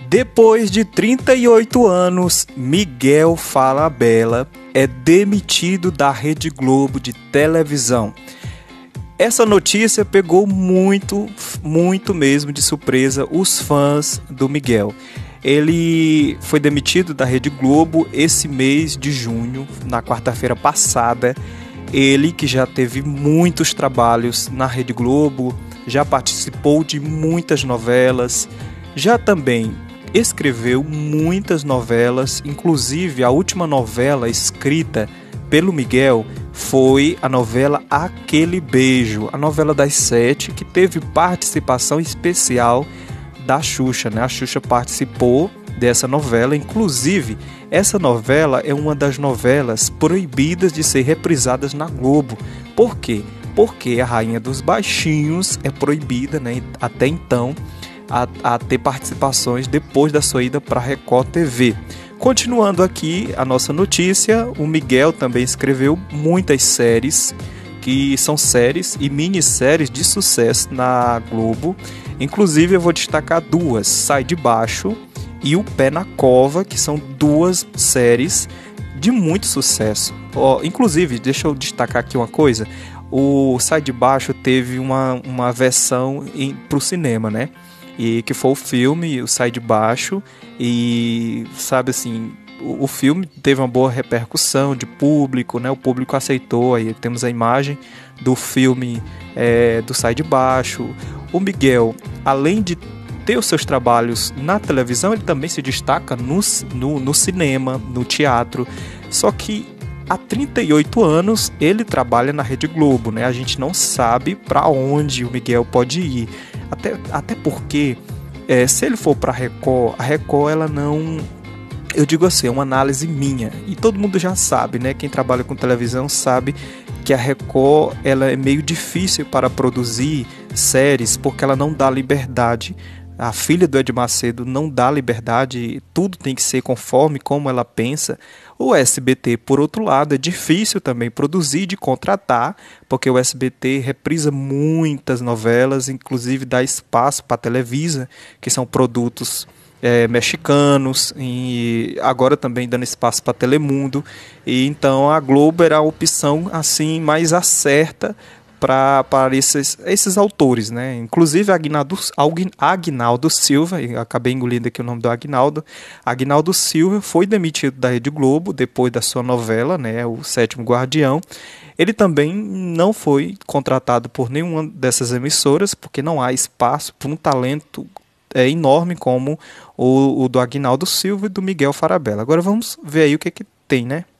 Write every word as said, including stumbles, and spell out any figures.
Depois de trinta e oito anos, Miguel Falabella é demitido da Rede Globo de televisão. Essa notícia pegou muito, muito mesmo de surpresa os fãs do Miguel. Ele foi demitido da Rede Globo esse mês de junho, na quarta-feira passada. Ele que já teve muitos trabalhos na Rede Globo, já participou de muitas novelas, já também escreveu muitas novelas, inclusive a última novela escrita pelo Miguel foi a novela Aquele Beijo, a novela das sete, que teve participação especial da Xuxa, né? A Xuxa participou dessa novela, inclusive essa novela é uma das novelas proibidas de ser reprisadas na Globo. Por quê? Porque a Rainha dos Baixinhos é proibida, né, até então, a, a ter participações depois da sua ida para a Record T V. Continuando aqui a nossa notícia, o Miguel também escreveu muitas séries, que são séries e minisséries de sucesso na Globo. Inclusive eu vou destacar duas, Sai de Baixo e O Pé na Cova, que são duas séries de muito sucesso. Oh, inclusive, deixa eu destacar aqui uma coisa, o Sai de Baixo teve uma, uma versão para o cinema, né? E que foi o filme, o Sai de Baixo, e sabe assim, o, o filme teve uma boa repercussão de público, né? O público aceitou, aí temos a imagem do filme é, do Sai de Baixo. O Miguel, além de ter os seus trabalhos na televisão, ele também se destaca no, no, no cinema, no teatro, só que há trinta e oito anos ele trabalha na Rede Globo, né? A gente não sabe para onde o Miguel pode ir. Até, até porque, é, se ele for para a Record, a Record, ela não... Eu digo assim, é uma análise minha. E todo mundo já sabe, né? Quem trabalha com televisão sabe que a Record, ela é meio difícil para produzir séries, porque ela não dá liberdade. A filha do Ed Macedo não dá liberdade, tudo tem que ser conforme como ela pensa. O S B T, por outro lado, é difícil também produzir, de contratar, porque o S B T reprisa muitas novelas, inclusive dá espaço para a Televisa, que são produtos é, mexicanos, e agora também dando espaço para Telemundo. E então a Globo era a opção assim mais acerta para esses, esses autores, né? Inclusive Aguinaldo, Aguinaldo Silva, acabei engolindo aqui o nome do Aguinaldo. Aguinaldo Silva foi demitido da Rede Globo depois da sua novela, né, O Sétimo Guardião. Ele também não foi contratado por nenhuma dessas emissoras, porque não há espaço para um talento é, enorme como o, o do Aguinaldo Silva e do Miguel Falabella. Agora vamos ver aí o que, que tem, né?